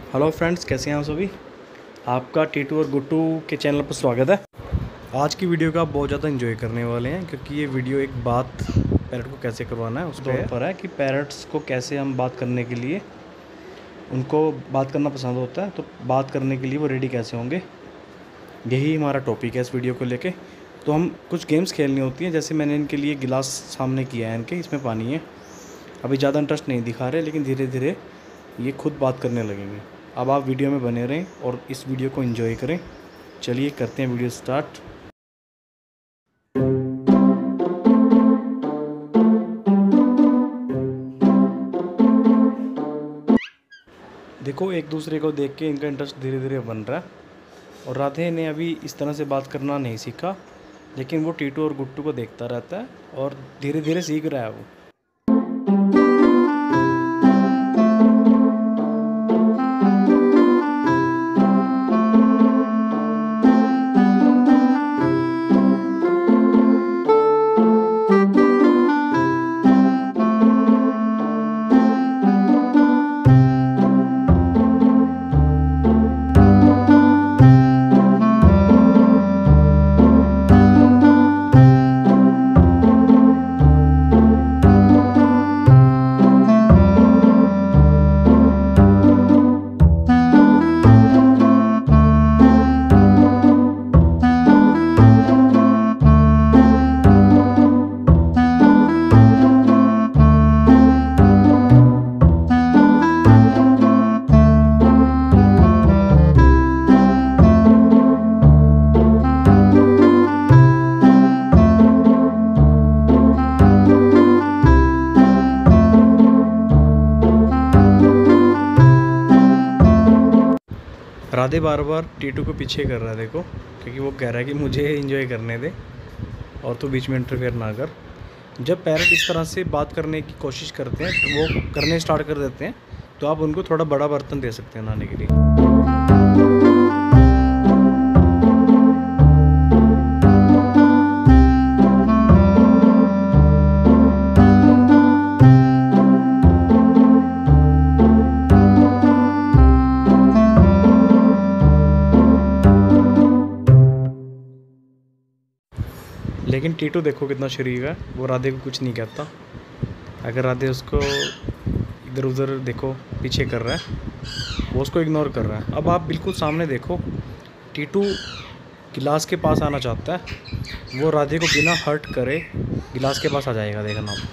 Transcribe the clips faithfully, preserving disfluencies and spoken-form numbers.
Hello friends, कैसे हैं आप सभी। आपका टीटू और गुट्टू के चैनल पर स्वागत है। आज की वीडियो का आप बहुत ज़्यादा एंजॉय करने वाले हैं, क्योंकि ये वीडियो एक बात पैरट को कैसे करवाना है उस तौर पर है कि पैरट्स को कैसे हम बात करने के लिए, उनको बात करना पसंद होता है, तो बात करने के लिए वो रेडी कैसे होंगे, यही हमारा टॉपिक है इस वीडियो को लेके। तो हम कुछ गेम्स खेलनी होती हैं, जैसे मैंने इनके लिए गिलास सामने किया है, इनके इसमें पानी है। अभी ज़्यादा इंटरेस्ट नहीं दिखा रहे, लेकिन धीरे धीरे ये खुद बात करने लगेंगे। अब आप वीडियो में बने रहें और इस वीडियो को एंजॉय करें। चलिए करते हैं वीडियो स्टार्ट। देखो, एक दूसरे को देख के इनका इंटरेस्ट धीरे धीरे बन रहा है। और राधे ने अभी इस तरह से बात करना नहीं सीखा, लेकिन वो टीटू और गुट्टू को देखता रहता है और धीरे धीरे सीख रहा है वो। राधे बार बार टीटू को पीछे कर रहा है, देखो, क्योंकि वो कह रहा है कि मुझे एंजॉय करने दे और तू बीच में इंटरफेयर ना कर। जब पैरट इस तरह से बात करने की कोशिश करते हैं, तो वो करने स्टार्ट कर देते हैं, तो आप उनको थोड़ा बड़ा बर्तन दे सकते हैं नहाने के लिए। लेकिन टीटू देखो कितना शरीफ है, वो राधे को कुछ नहीं कहता। अगर राधे उसको इधर उधर देखो पीछे कर रहा है, वो उसको इग्नोर कर रहा है। अब आप बिल्कुल सामने देखो, टीटू गिलास के पास आना चाहता है, वो राधे को बिना हर्ट करे गिलास के पास आ जाएगा, देखना आप।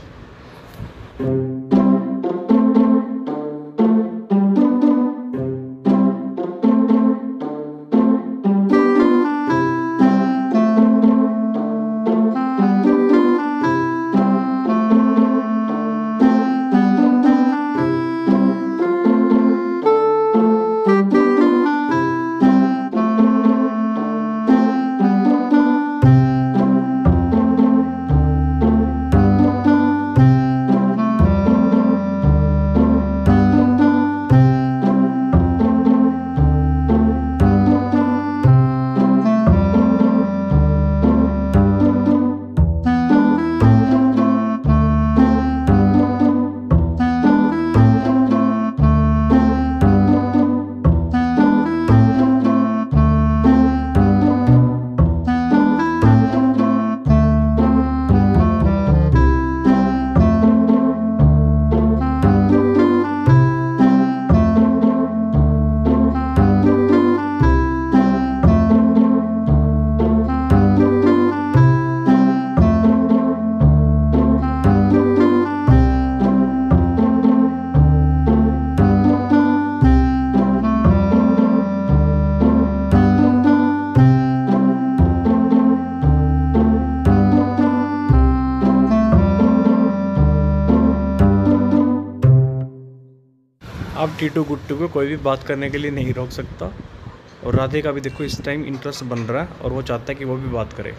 अब टीटू गुट्टू को कोई भी बात करने के लिए नहीं रोक सकता, और राधे का भी देखो इस टाइम इंटरेस्ट बन रहा है और वो चाहता है कि वो भी बात करे।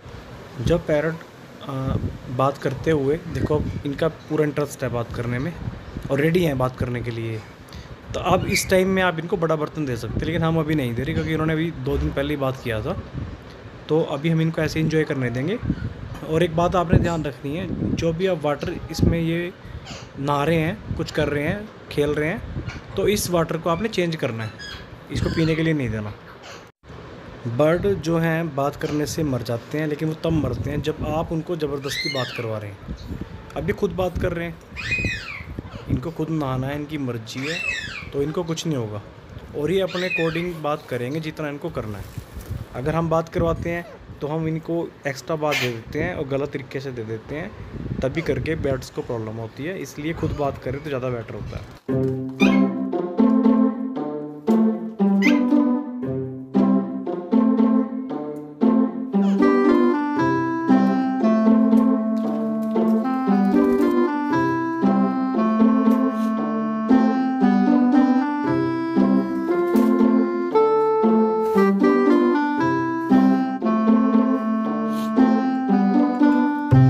जब पैरट बात करते हुए देखो, इनका पूरा इंटरेस्ट है बात करने में और रेडी हैं बात करने के लिए, तो अब इस टाइम में आप इनको बड़ा बर्तन दे सकते हैं, लेकिन हम अभी नहीं दे रहे, क्योंकि इन्होंने अभी दो दिन पहले ही बात किया था। तो अभी हम इनको ऐसे एंजॉय करने देंगे। और एक बात आपने ध्यान रखनी है, जो भी आप वाटर इसमें ये नहा रहे हैं, कुछ कर रहे हैं, खेल रहे हैं, तो इस वाटर को आपने चेंज करना है, इसको पीने के लिए नहीं देना। बर्ड जो हैं बात करने से मर जाते हैं, लेकिन वो तब मरते हैं जब आप उनको ज़बरदस्ती बात करवा रहे हैं। अभी खुद बात कर रहे हैं, इनको खुद नहाना है, इनकी मर्जी है, तो इनको कुछ नहीं होगा और ये अपने अकॉर्डिंग बात करेंगे जितना इनको करना है। अगर हम बात करवाते हैं तो हम इनको एक्स्ट्रा बात दे देते हैं और गलत तरीके से दे देते हैं, तभी करके बर्ड्स को प्रॉब्लम होती है। इसलिए खुद बात करें तो ज़्यादा बेटर होता है।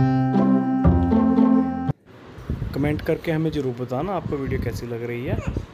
कमेंट करके हमें ज़रूर बताना आपको वीडियो कैसी लग रही है।